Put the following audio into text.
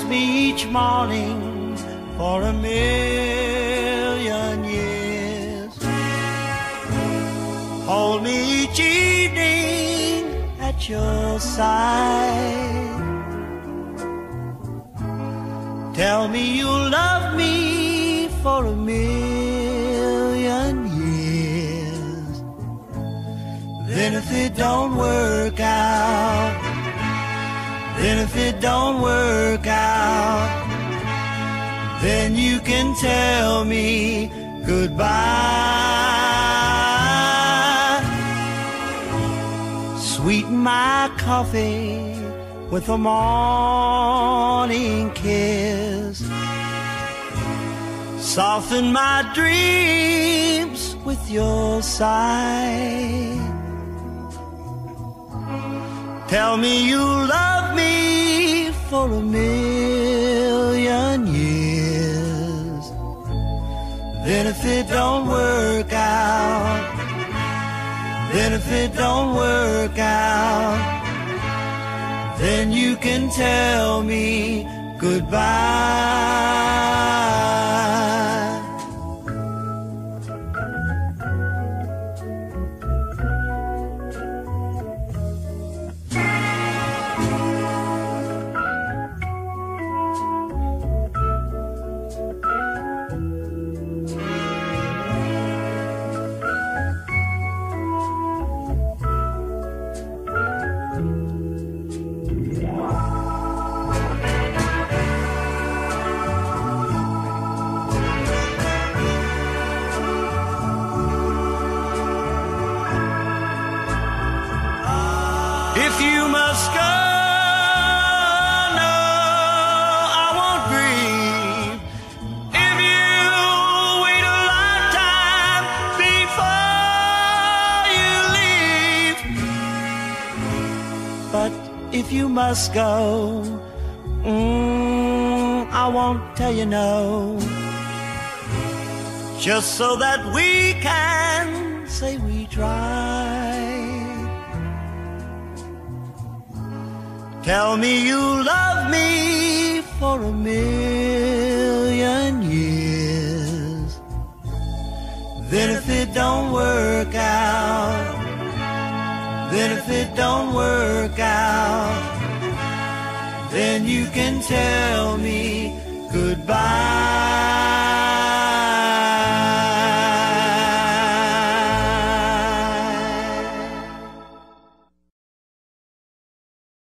me each morning for a million years. Hold me each evening at your side. Tell me you'll love me for a million years. Then if it don't work out, then if it don't work out, then you can tell me goodbye. Sweeten my coffee with a morning kiss. Soften my dreams with your sigh. Tell me you love me for a million years. Then if it don't work out, then if it don't work out, then you can tell me goodbye. If you must go, no, I won't grieve. If you wait a lifetime before you leave. But if you must go, I won't tell you no. Just so that we can say we tried. Tell me you love me for a million years. Then if it don't work out, then if it don't work out, then you can tell me